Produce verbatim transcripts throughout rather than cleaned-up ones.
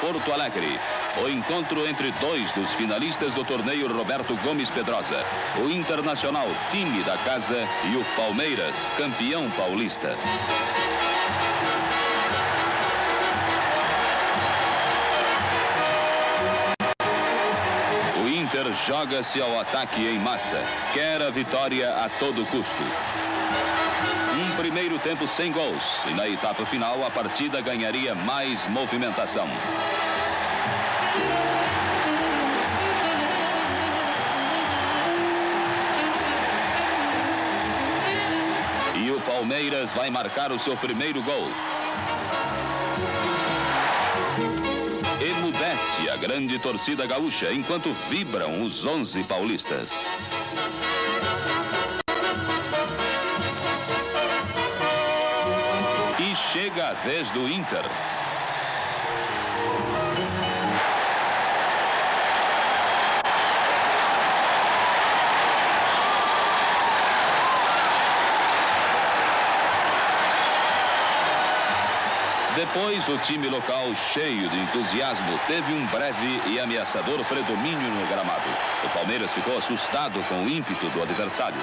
Porto Alegre. O encontro entre dois dos finalistas do torneio Roberto Gomes Pedrosa. O Internacional, time da casa, e o Palmeiras, campeão paulista. O Inter joga-se ao ataque em massa. Quer a vitória a todo custo. Um primeiro tempo sem gols. E na etapa final, a partida ganharia mais movimentação. E o Palmeiras vai marcar o seu primeiro gol. Emudece a grande torcida gaúcha enquanto vibram os onze paulistas. E chega a vez do Inter. Depois, o time local, cheio de entusiasmo, teve um breve e ameaçador predomínio no gramado. O Palmeiras ficou assustado com o ímpeto do adversário.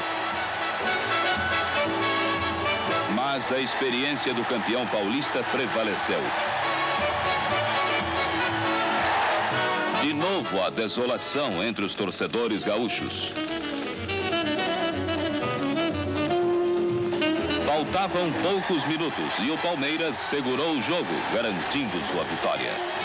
Mas a experiência do campeão paulista prevaleceu. De novo, a desolação entre os torcedores gaúchos. Faltavam poucos minutos e o Palmeiras segurou o jogo, garantindo sua vitória.